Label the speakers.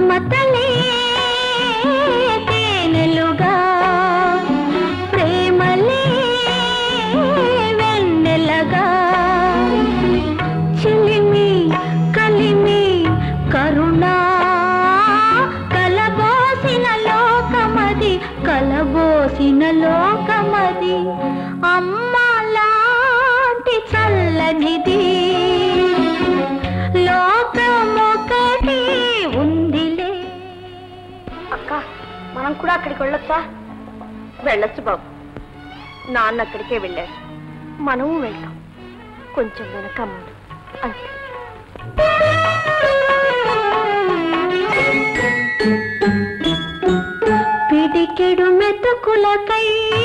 Speaker 1: మమతలే తేనెలుగా ప్రేమలే వెన్నెలగా చిలిమి కలిమి కరుణా కలబోసిన లోకమది అమ్మా లాంటి చల్లనిది లోకమొకటి ఉందిలే.
Speaker 2: అక్క మనం కూడా అక్కడికి వెళ్ళొచ్చా? వెళ్ళొచ్చు బాబు, నాన్న అక్కడికే వెళ్ళారు, మనము వెళ్తాం. కొంచెం వెనక ముందు అంతే.
Speaker 1: పిడికెడు మెతుకులకై